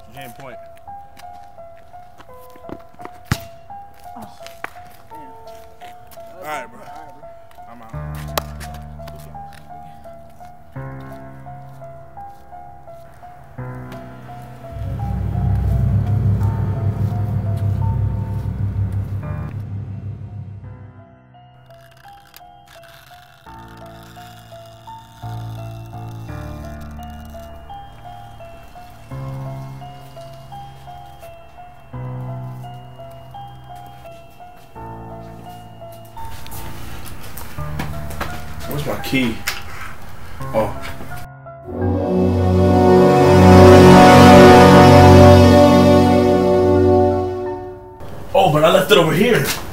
Game point. Oh, damn. Alright, bro. I'm out. Where's my key? Oh. Oh, but I left it over here.